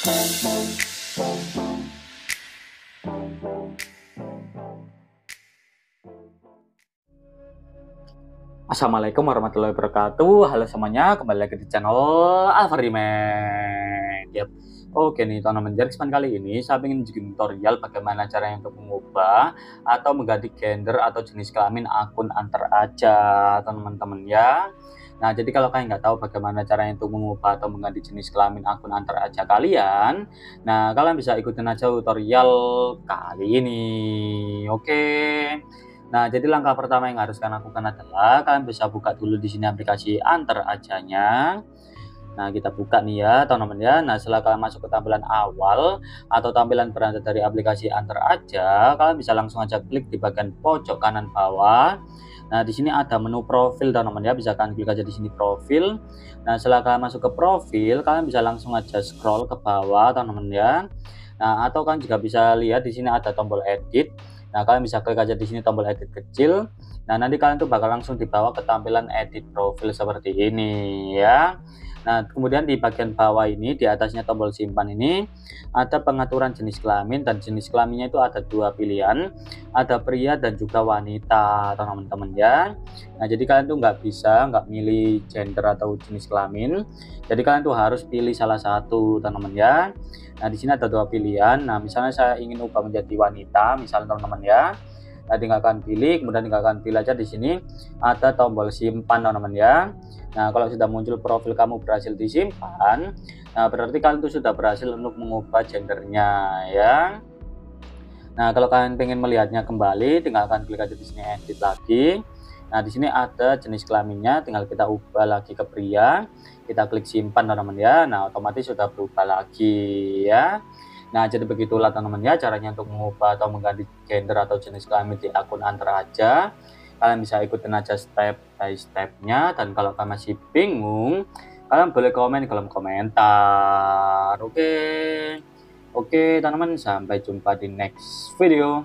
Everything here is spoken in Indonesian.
Assalamualaikum warahmatullahi wabarakatuh. Halo semuanya, kembali lagi di channel Alfariman. Oke nih teman-teman, jadi kesempatan kali ini saya ingin bikin tutorial bagaimana caranya untuk mengubah atau mengganti gender atau jenis kelamin akun antar aja teman-teman ya. Nah, jadi kalau kalian nggak tahu bagaimana caranya untuk mengubah atau mengganti jenis kelamin akun antar aja kalian, nah kalian bisa ikutin aja tutorial kali ini. Oke. Nah, jadi langkah pertama yang harus kalian lakukan adalah kalian bisa buka dulu di sini aplikasi Antar Ajanya. Nah, kita buka nih ya, teman-teman ya. Nah, setelah kalian masuk ke tampilan awal atau tampilan beranda dari aplikasi Antar Aja, kalian bisa langsung aja klik di bagian pojok kanan bawah. Nah, di sini ada menu profil, teman-teman ya. Bisa kalian klik aja di sini profil. Nah, setelah kalian masuk ke profil, kalian bisa langsung aja scroll ke bawah, teman-teman ya. Nah, atau kan juga bisa lihat di sini ada tombol edit. Nah, kalian bisa klik aja di sini tombol edit kecil. Nah, nanti kalian tuh bakal langsung dibawa ke tampilan edit profil seperti ini ya. Nah, kemudian di bagian bawah ini, di atasnya tombol simpan ini, ada pengaturan jenis kelamin, dan jenis kelaminnya itu ada dua pilihan, ada pria dan juga wanita, teman-teman ya. Nah, jadi kalian tuh nggak milih gender atau jenis kelamin, jadi kalian tuh harus pilih salah satu, teman-teman ya. Nah, di sini ada dua pilihan. Nah, misalnya saya ingin ubah menjadi wanita, misalnya teman-teman ya. Nah, tinggalkan pilih, kemudian tinggalkan pilih aja di sini ada tombol simpan, teman-teman ya. Nah, kalau sudah muncul profil kamu berhasil disimpan, nah berarti kalian itu sudah berhasil untuk mengubah gendernya ya. Nah, kalau kalian pengen melihatnya kembali, tinggalkan klik aja di sini edit lagi. Nah, di sini ada jenis kelaminnya, tinggal kita ubah lagi ke pria. Kita klik simpan, teman-teman ya. Nah, otomatis sudah berubah lagi ya. Nah, jadi begitulah teman-teman ya caranya untuk mengubah atau mengganti gender atau jenis kelamin di akun Antar Aja. Kalian bisa ikutin aja step by stepnya, dan kalau kalian masih bingung, kalian boleh komen di kolom komentar. Oke teman-teman, sampai jumpa di next video.